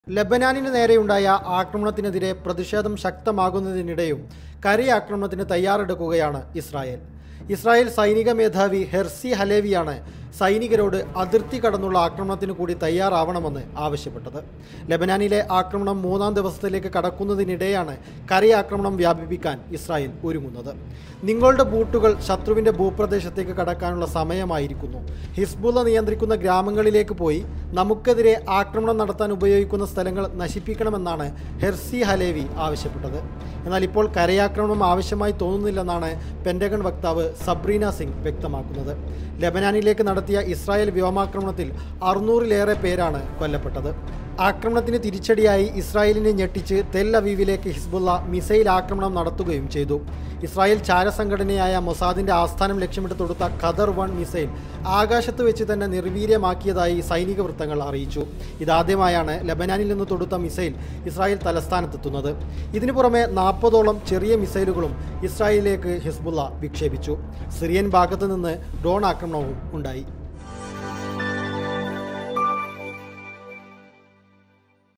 ലബനാനിന് നേരെയുണ്ടായ ആക്രമണത്തിനെതിരെ പ്രതിഷേധം ശക്തമാകുന്നതിനിടെയും കരയാക്രമണത്തിന് തയ്യാറെടുക്കുകയാണ് ഇസ്രായേൽ സൈനിക മേധാവി ഹെർസി ഹലേവിയാണ് സൈനികരോട് അതിർത്തി കടന്നുള്ള ആക്രമണത്തിന് കൂടി തയ്യാറാവണമെന്ന് ആവശ്യപ്പെട്ടത്. ലബനാനിലെ ആക്രമണം 3-ാം ദിവസത്തിലേക്ക് കടക്കുന്നതിനിടെയാണ് കരയാക്രമണം വ്യാപിപ്പിക്കാൻ ഇസ്രായേൽ ഒരുങ്ങുന്നത്. നിങ്ങളുടെ ബൂട്ടുകൾ ശത്രുവിൻ്റെ ഭൂപ്രദേശത്തേക്ക് കടക്കാനുള്ള സമയമായിരിക്കുന്നു. ഹിസ്ബുള്ള നിയന്ത്രിക്കുന്ന ഗ്രാമങ്ങളിലേക്ക് പോയി നമുക്കെതിരെ ആക്രമണം നടത്താൻ ഉപയോഗിക്കുന്ന സ്ഥലങ്ങൾ നശിപ്പിക്കണമെന്നാണ് ഹെർസി ഹലേവി ആവശ്യപ്പെട്ടത്. എന്നാൽ ഇപ്പോൾ കരയാക്രമണം ആവശ്യമായി തോന്നുന്നില്ലെന്നാണ് പെൻറ്റഗൺ വക്താവ് സബ്രീന സിംഗ് വ്യക്തമാക്കുന്നത്. ലബനാനിലേക്ക് നടത്തിയ ഇസ്രായേൽ വ്യോമാക്രമണത്തിൽ 600-ലേറെ പേരാണ് കൊല്ലപ്പെട്ടത്. ആക്രമണത്തിന് തിരിച്ചടിയായി ഇസ്രായേലിനെ ഞെട്ടിച്ച് തെൽ അവീവിലേക്ക് ഹിസ്ബുള്ള മിസൈൽ ആക്രമണം നടത്തുകയും ചെയ്തു. ഇസ്രായേൽ ചാരസംഘടനയായ മൊസാദിൻ്റെ ആസ്ഥാനം ലക്ഷ്യമിട്ട് തൊടുത്ത ഖദർ-1 മിസൈൽ ആകാശത്ത് വെച്ച് തന്നെ നിർവീര്യമാക്കിയതായി സൈനിക വൃത്തങ്ങൾ അറിയിച്ചു. ഇതാദ്യമായാണ് ലബനാനിൽ നിന്ന് തൊടുത്ത മിസൈൽ ഇസ്രായേൽ തലസ്ഥാനത്തെത്തുന്നത്. ഇതിനു പുറമെ 40ഓളം ചെറിയ മിസൈലുകളും ഇസ്രായേലിലേക്ക് ഹിസ്ബുള്ള വിക്ഷേപിച്ചു. സിറിയൻ ഭാഗത്ത് നിന്ന് ഡ്രോൺ ആക്രമണവും ഉണ്ടായി.